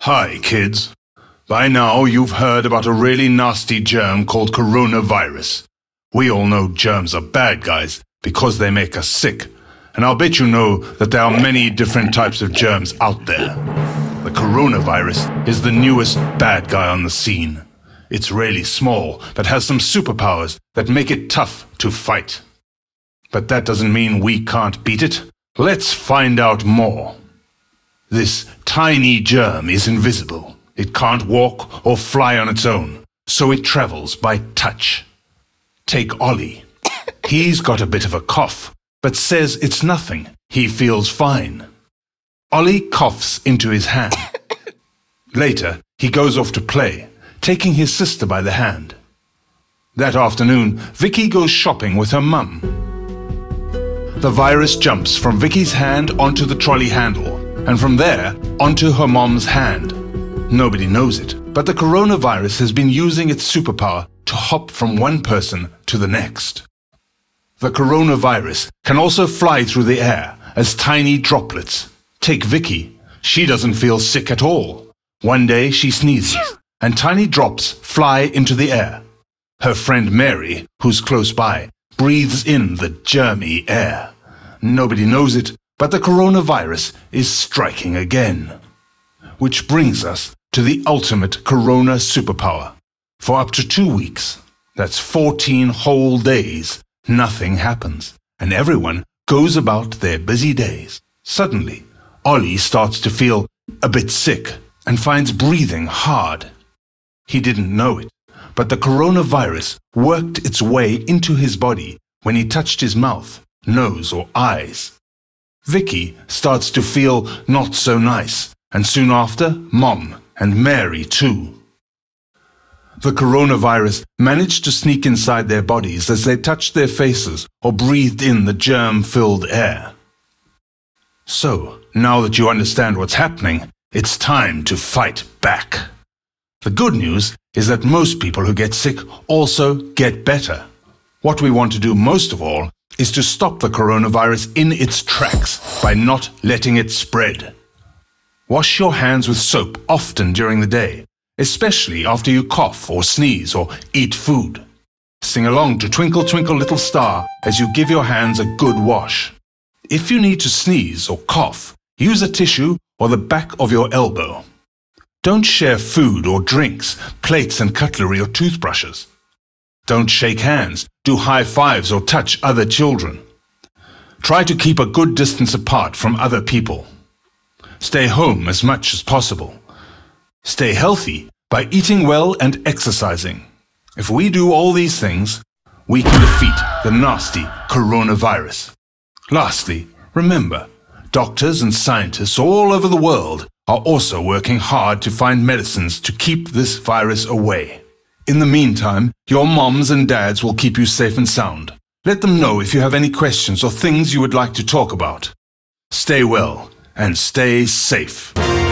Hi, kids. By now, you've heard about a really nasty germ called coronavirus. We all know germs are bad guys because they make us sick. And I'll bet you know that there are many different types of germs out there. The coronavirus is the newest bad guy on the scene. It's really small, but has some superpowers that make it tough to fight. But that doesn't mean we can't beat it. Let's find out more. This tiny germ is invisible. It can't walk or fly on its own, so it travels by touch. Take Ollie. He's got a bit of a cough, but says it's nothing. He feels fine. Ollie coughs into his hand. Later, he goes off to play, taking his sister by the hand. That afternoon, Vicky goes shopping with her mum. The virus jumps from Vicky's hand onto the trolley handle, and from there onto her mom's hand. Nobody knows it, but the coronavirus has been using its superpower to hop from one person to the next. The coronavirus can also fly through the air as tiny droplets. Take Vicky. She doesn't feel sick at all. One day she sneezes, and tiny drops fly into the air. Her friend Mary, who's close by, breathes in the germy air. Nobody knows it, but the coronavirus is striking again. Which brings us to the ultimate corona superpower. For up to 2 weeks, that's 14 whole days, nothing happens, and everyone goes about their busy days. Suddenly, Ollie starts to feel a bit sick and finds breathing hard. He didn't know it, but the coronavirus worked its way into his body when he touched his mouth, nose, or eyes. Vicky starts to feel not so nice, and soon after, Mom and Mary too. The coronavirus managed to sneak inside their bodies as they touched their faces or breathed in the germ-filled air. So, now that you understand what's happening, it's time to fight back. The good news is that most people who get sick also get better. What we want to do most of all is to stop the coronavirus in its tracks by not letting it spread. Wash your hands with soap often during the day, especially after you cough or sneeze or eat food. Sing along to Twinkle Twinkle Little Star as you give your hands a good wash. If you need to sneeze or cough, use a tissue or the back of your elbow. Don't share food or drinks, plates and cutlery or toothbrushes. Don't shake hands, do high fives or touch other children. Try to keep a good distance apart from other people. Stay home as much as possible. Stay healthy by eating well and exercising. If we do all these things, we can defeat the nasty coronavirus. Lastly, remember, doctors and scientists all over the world are also working hard to find medicines to keep this virus away. In the meantime, your moms and dads will keep you safe and sound. Let them know if you have any questions or things you would like to talk about. Stay well and stay safe.